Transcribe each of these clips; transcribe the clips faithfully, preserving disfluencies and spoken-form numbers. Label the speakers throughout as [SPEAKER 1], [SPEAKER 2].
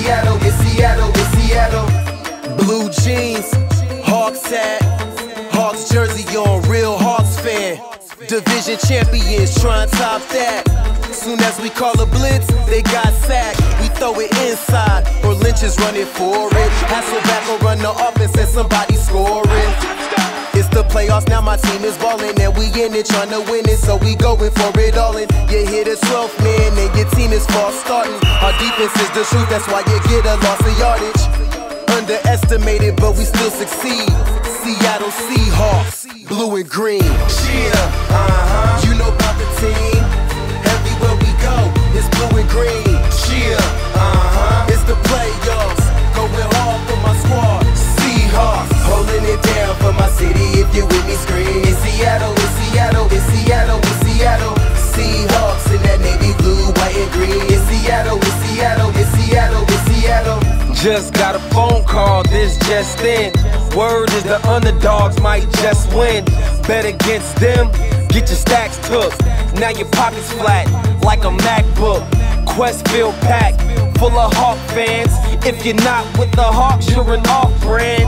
[SPEAKER 1] Seattle, it's Seattle, it's Seattle. Blue jeans, Hawks hat, Hawks jersey on, real Hawks fan. Division champions, trying to top that. Soon as we call a blitz, they got sacked. We throw it inside, or Lynch is running for it. Hasselback will run the offense and somebody scoring. It's the playoffs, now my team is ballin', and we in it trying to win it, so we going for it all in. You hit a twelfth man, and your team is false starting. Our defense is the truth, that's why you get a loss of yardage. Underestimated, but we still succeed. Seattle Seahawks, blue and green. Yeah, uh-huh. You know about the team. Everywhere we go, it's blue and green. Yeah, uh-huh. It's the playoffs, going hard for my squad. Seahawks, holding it down for my city. If you with me, scream. It's Seattle, it's Seattle, it's Seattle, it's Seattle. Seahawks in that navy blue, white and green. It's Seattle, it's Seattle, it's Seattle, it's Seattle.
[SPEAKER 2] Just got a phone call, this just in. Word is the underdogs might just win. Bet against them, get your stacks took. Now your pocket's flat, like a MacBook. Questfield packed, full of Hawk fans. If you're not with the Hawks, you're an off-brand.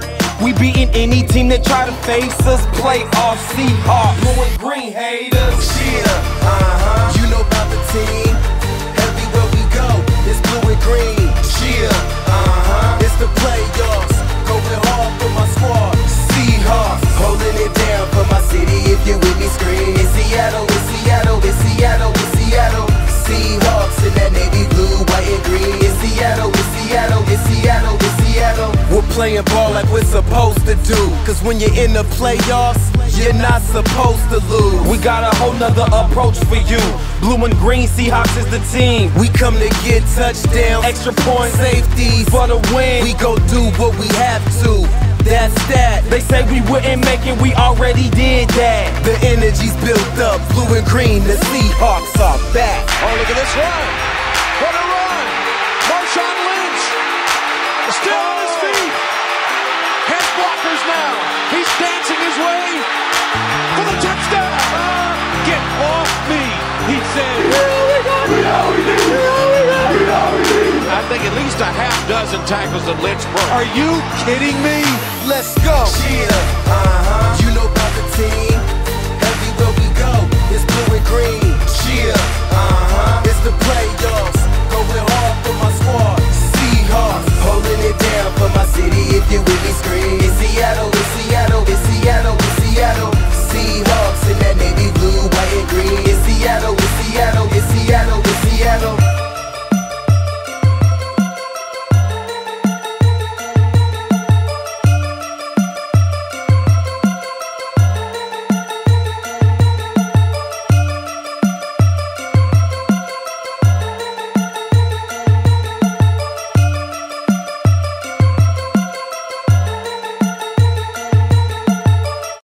[SPEAKER 2] We beating any team that try to face us. Playoff Seahawks, blue and green haters.
[SPEAKER 1] Yeah, uh-huh. You know about the team. Everywhere we go, it's blue and green. Yeah, uh-huh. It's the playoffs, going hard for my squad. Seahawks, holding it down for my city. If you with me, scream. It's Seattle, it's Seattle, it's Seattle, it's Seattle. Seahawks in that navy blue, white and green. It's Seattle, it's Seattle, it's Seattle, it's Seattle. We're playing ball like we're supposed to do. Cause when you're in the playoffs, you're not supposed to lose.
[SPEAKER 2] We got a whole nother approach for you. Blue and green, Seahawks is the team.
[SPEAKER 1] We come to get touchdowns,
[SPEAKER 2] extra points,
[SPEAKER 1] safeties
[SPEAKER 2] for the win.
[SPEAKER 1] We go do what we have to. That's that.
[SPEAKER 2] They say we wouldn't make it, we already did that.
[SPEAKER 1] The energy's built up, blue and green, the Seahawks are back.
[SPEAKER 3] Oh, look at this run. What a run. Marshawn Lynch still on his feet. Has blockers now. He's dancing his way for the touchdown. Uh, get off me, he said. I think at least a half dozen tackles that Lynch broke. Are you kidding me?
[SPEAKER 1] Let's go. Yeah, uh-huh. You know about the team. Everywhere we go, it's blue and green. Yeah, uh-huh. It's the playoffs, going hard for my squad.